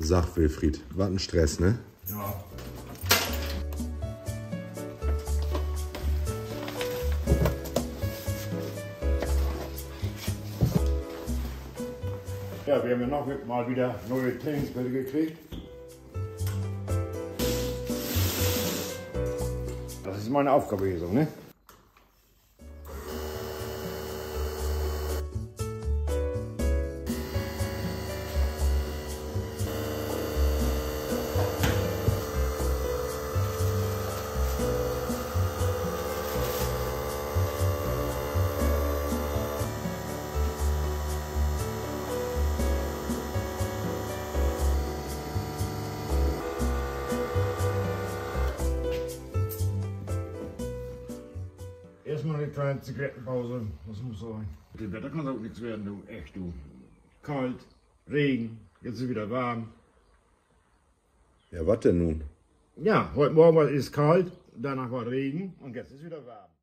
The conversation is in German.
Sag Wilfried, was ein Stress, ne? Ja. Ja, wir haben ja noch mal wieder neue Trainingsbälle gekriegt. Das ist meine Aufgabe hier so, ne? Erstmal eine kleine Zigarettenpause, das muss sein. Mit dem Wetter kann es auch nichts werden, du. Echt, du. Kalt, Regen, jetzt ist es wieder warm. Ja, was denn nun? Ja, heute Morgen war es kalt, danach war Regen und jetzt ist es wieder warm.